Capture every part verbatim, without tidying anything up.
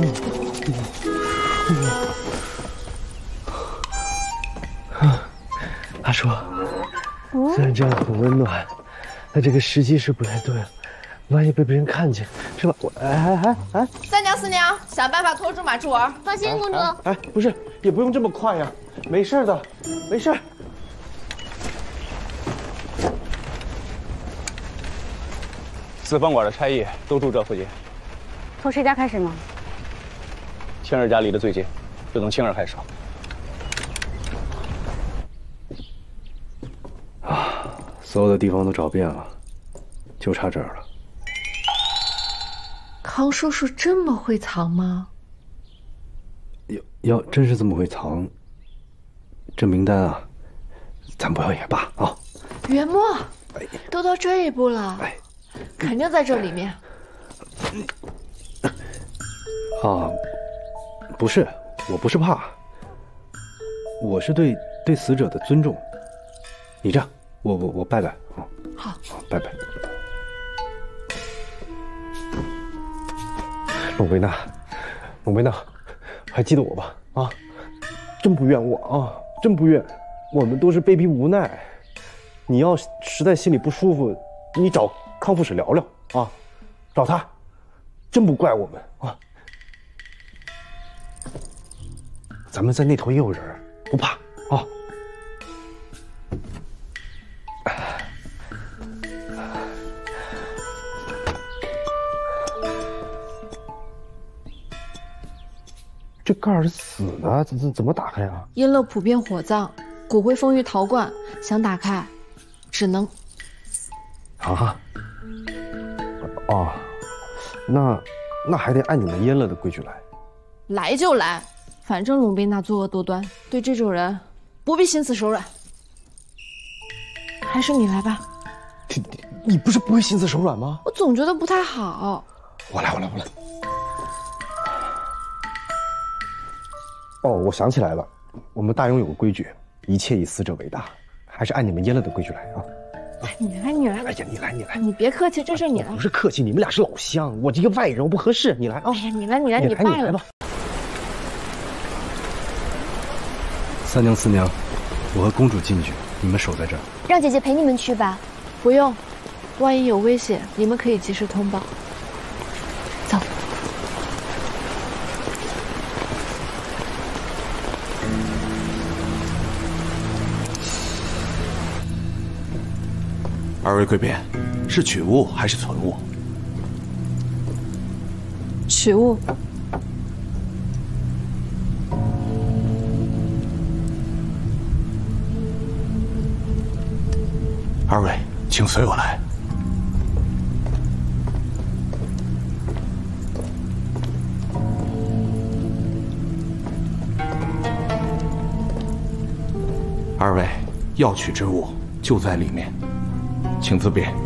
阿叔，虽然这样很温暖，但这个时机是不太对了，万一被别人看见，是吧？我哎哎哎哎！ 三娘四娘，想办法拖住马志文。 放心，公主。 哎，哎不是，也不用这么快呀，没事的，没事。 四饭馆的差役都住这附近。 从谁家开始吗？ 青儿家离得最近，就从青儿开始。 啊，所有的地方都找遍了，就差这儿了。 康叔叔这么会藏吗？ 要要真是这么会藏，这名单啊，咱不要也罢啊。 元墨，都到这一步了， 哎， 肯定在这里面。 啊，不是，我不是怕，我是对对死者的尊重。你这样，我我我拜拜啊。 好， 好，拜拜。龙维娜，龙维娜，还记得我吧？啊，真不怨我啊，真不怨，我们都是被逼无奈。你要实在心里不舒服，你找康复室聊聊啊，找他，真不怪我们啊。咱们在那头也有人，不怕啊。这盖儿是死的，怎怎怎么打开啊？ 阴乐普遍火葬，骨灰封于陶罐，想打开，只能…… 啊？哦，那那还得按你们阉了的规矩来。 来就来，反正鲁宾娜作恶多端，对这种人不必心慈手软。还是你来吧。 你你不是不会心慈手软吗？ 我总觉得不太好。 我来，我来，我来。哦，我想起来了，我们大庸有个规矩，一切以死者为大，还是按你们阉了的规矩来啊。 你来，你来。 哎呀，你来，你来。 你别客气，这事你来。 不是客气，你们俩是老乡，我这个外人我不合适，你来啊。 哎呀，你来，你来， 你拜了。 你来吧。三娘四娘，我和公主进去，你们守在这儿。 让姐姐陪你们去吧。 不用，万一有危险，你们可以及时通报。走。 二位贵宾，是取物还是存物？ 取物。 二位，请随我来。二位，要取之物就在里面。请自便。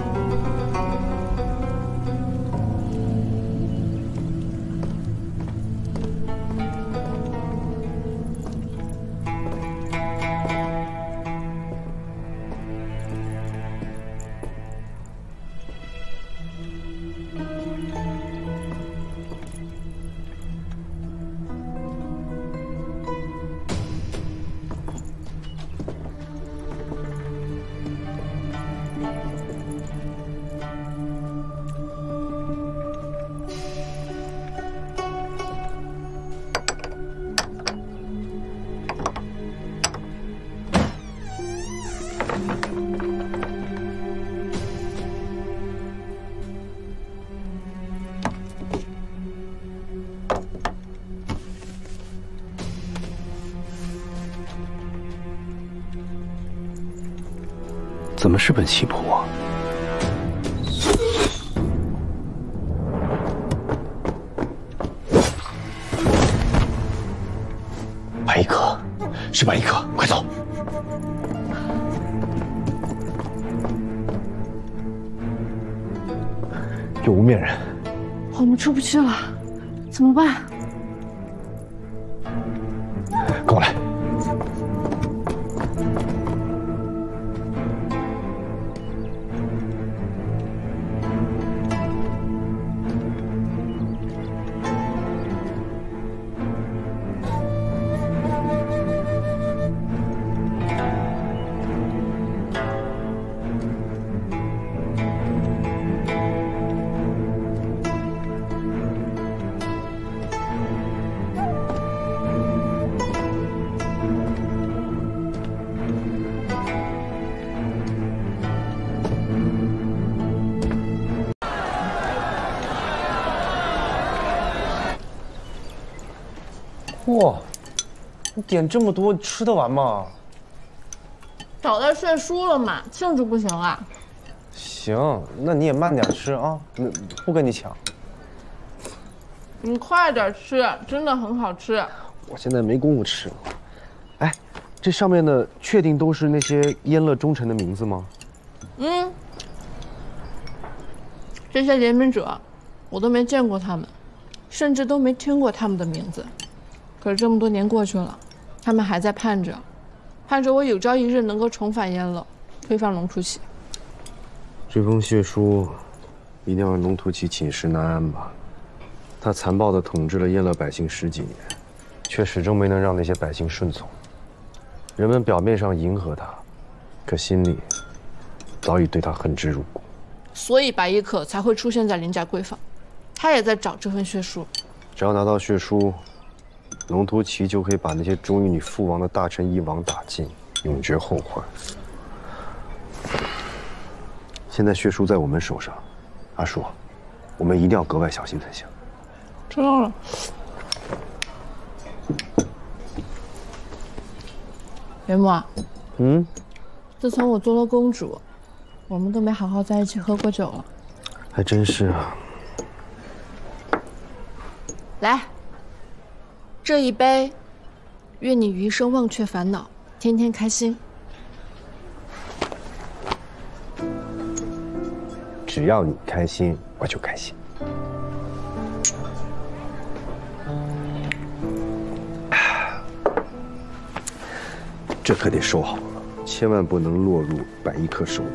怎么是本棋谱啊？白衣客，是白衣客，快走！有无面人， 我们出不去了，怎么办？ 跟我来。 哇，你点这么多，吃得完吗？ 找到炫输了嘛，庆祝不行啊？ 行，那你也慢点吃啊，那不跟你抢。 你快点吃，真的很好吃。 我现在没工夫吃了。哎，这上面的确定都是那些燕乐忠臣的名字吗？ 嗯，这些联名者，我都没见过他们，甚至都没听过他们的名字。可是这么多年过去了，他们还在盼着，盼着我有朝一日能够重返燕乐，推翻龙图奇。 这封血书，一定让龙图奇寝食难安吧？他残暴地统治了燕乐百姓十几年，却始终没能让那些百姓顺从。人们表面上迎合他，可心里早已对他恨之入骨。 所以白衣客才会出现在林家闺房，他也在找这份血书。 只要拿到血书，龙图奇就可以把那些忠于你父王的大臣一网打尽，永绝后患。现在血书在我们手上，阿叔，我们一定要格外小心才行。 知道了。元末， 嗯， 自从我做了公主，我们都没好好在一起喝过酒了。 还真是啊。 来，这一杯，愿你余生忘却烦恼，天天开心。 只要你开心，我就开心。这可得收好了，千万不能落入百衣客手里。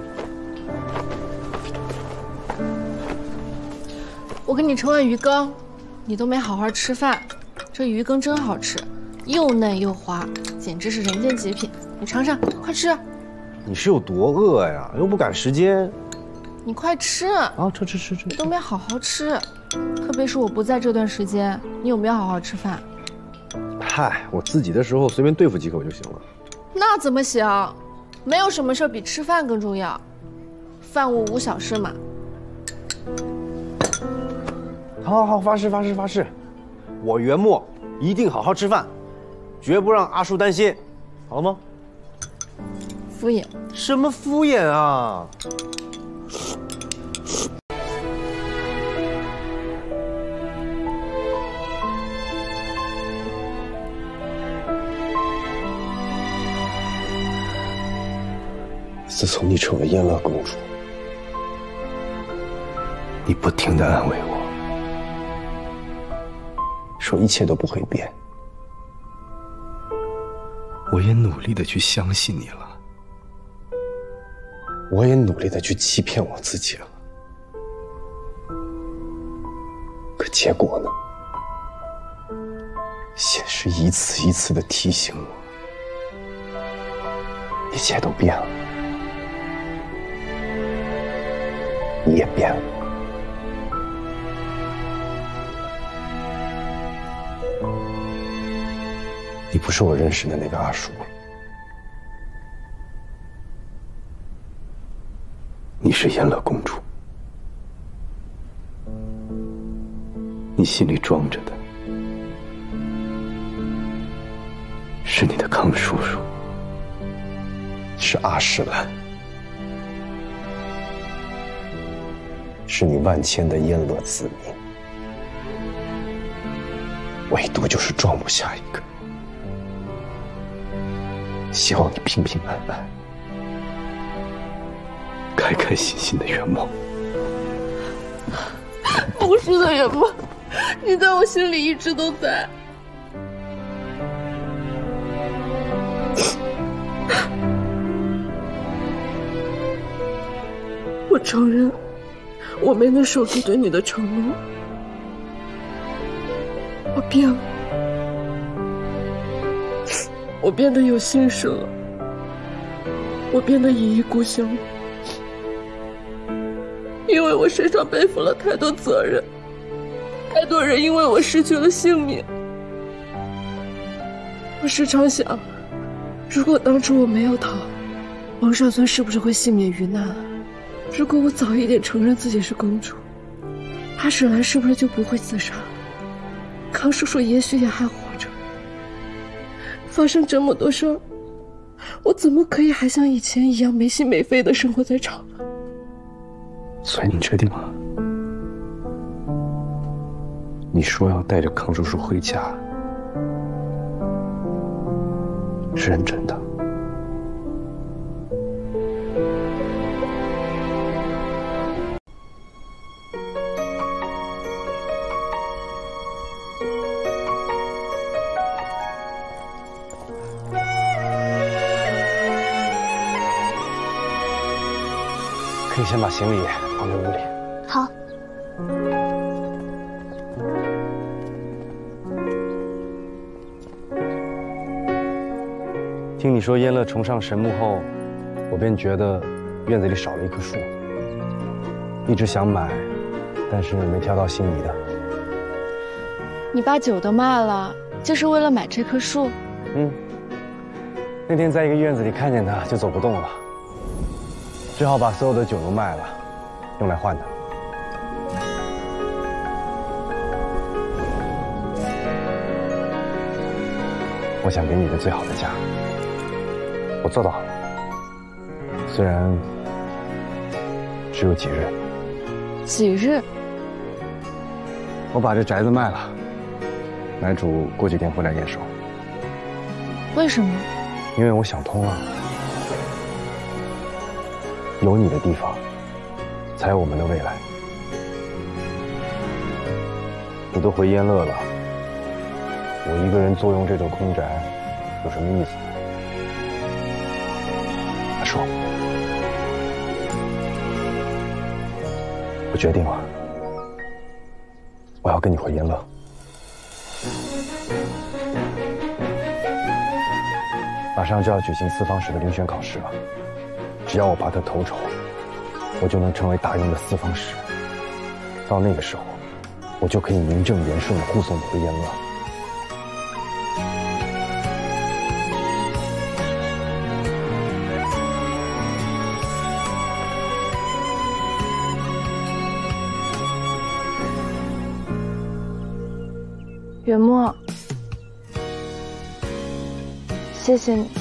我给你盛碗鱼羹，你都没好好吃饭。这鱼羹真好吃，又嫩又滑，简直是人间极品。你尝尝，快吃！ 你是有多饿呀？又不赶时间。 你快吃啊！吃吃吃吃！ 你都没好好吃，特别是我不在这段时间，你有没有好好吃饭？ 嗨，我自己的时候随便对付几口就行了。 那怎么行？没有什么事比吃饭更重要。饭务无小事嘛。 好好好，发誓发誓发誓，我元末一定好好吃饭，绝不让阿叔担心，好了吗？ 敷衍？ 什么敷衍啊？自从你成为燕乐公主，你不停地安慰我，说一切都不会变。我也努力地去相信你了，我也努力地去欺骗我自己了，可结果呢？现实一次一次地提醒我，一切都变了。你也变了，你不是我认识的那个阿叔了，你是燕乐公主，你心里装着的是你的康叔叔，是阿史兰。是你万千的燕乐子民，唯独就是装不下一个。希望你平平安安，开开心心的圆梦。 不是的，元末，你在我心里一直都在。我承认。我没能守住对你的承诺，我变了，我变得有心事了，我变得一意孤行了，因为我身上背负了太多责任，太多人因为我失去了性命。我时常想，如果当初我没有逃，王少尊是不是会幸免于难？如果我早一点承认自己是公主，阿史兰是不是就不会自杀？康叔叔也许也还活着。 发生这么多事儿，我怎么可以还像以前一样没心没肺的生活在厂上？ 所以你确定吗？你说要带着康叔叔回家，是认真的？可以先把行李放在屋里。 好。 听你说燕乐重上神木后，我便觉得院子里少了一棵树，一直想买，但是没挑到心仪的。 你把酒都卖了，就是为了买这棵树？ 嗯。那天在一个院子里看见它，就走不动了。只好把所有的酒都卖了，用来换它。我想给你一个最好的家，我做到了。虽然只有几日。 几日？ 我把这宅子卖了，买主过几天回来验收。 为什么？ 因为我想通了。有你的地方，才有我们的未来。你都回燕乐了，我一个人坐拥这座空宅，有什么意思？说，我决定了，我要跟你回燕乐。马上就要举行四方使的遴选考试了。只要我拔得头筹，我就能成为大营的四方使。到那个时候，我就可以名正言顺地护送你回燕乐。 元墨，谢谢你。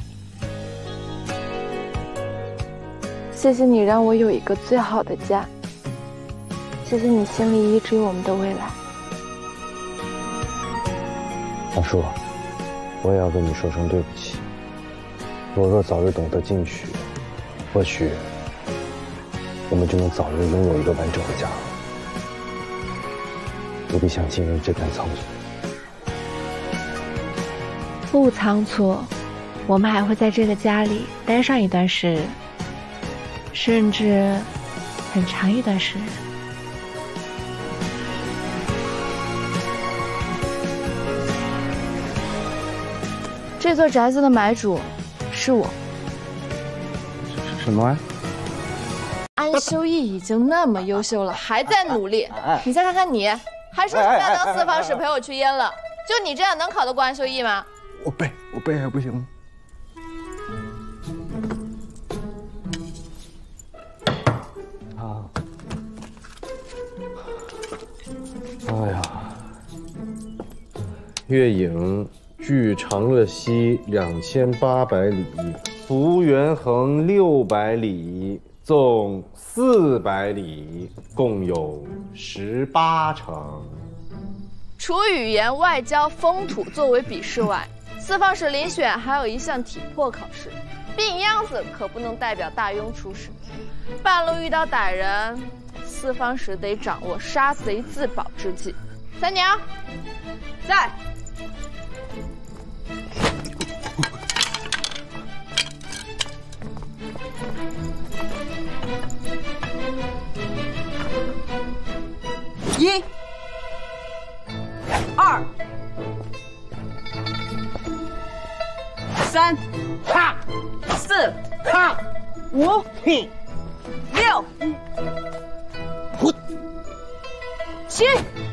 谢谢你让我有一个最好的家，谢谢你心里一直有我们的未来。 大叔，我也要跟你说声对不起。我若早日懂得进取，或许我们就能早日拥有一个完整的家，不必像今日这般仓促。 不仓促，我们还会在这个家里待上一段时日。甚至很长一段时日。 这座宅子的买主是我。 什么玩意？ 安修义已经那么优秀了，还在努力。你再看看你，还说要当四方使陪我去燕乐，就你这样能考得过安修义吗？ 我背，我背还不行吗？哎呀，月影距长乐溪两千八百里，幅元衡六百里，纵四百里，共有十八城。 除语言、外交、风土作为笔试外，四方使遴选还有一项体魄考试，病样子可不能代表大庸出使。半路遇到歹人，四方使得掌握杀贼自保之计。三娘，在。 一、二、三、哈、四、哈、五、嘿、六、七。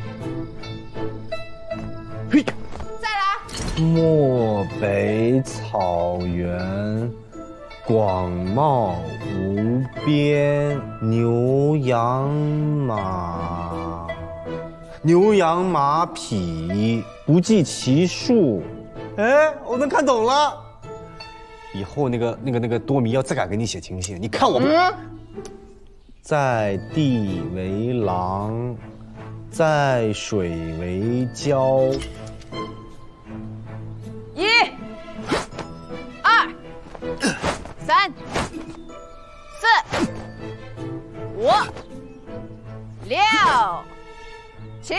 嘿， 再来。 漠北草原，广袤无边，牛羊马，牛羊马匹不计其数， 哎，我能看懂了。以后那个那个那个多米要再敢给你写情信，你看我们。嗯、在地为廊，在水为礁。 一、二、三、四、五、六、七。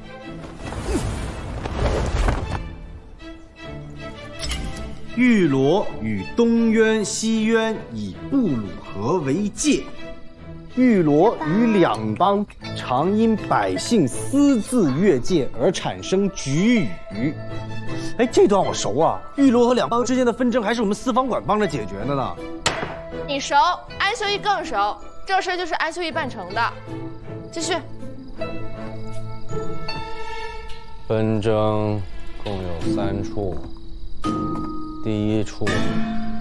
玉罗与东渊、西渊以布鲁河为界，玉罗与两邦常因百姓私自越界而产生局语。哎，这段我熟啊！玉罗和两邦之间的纷争还是我们四方馆帮着解决的呢。 你熟，安修一更熟，这事就是安修一办成的。继续。 纷争共有三处。第一处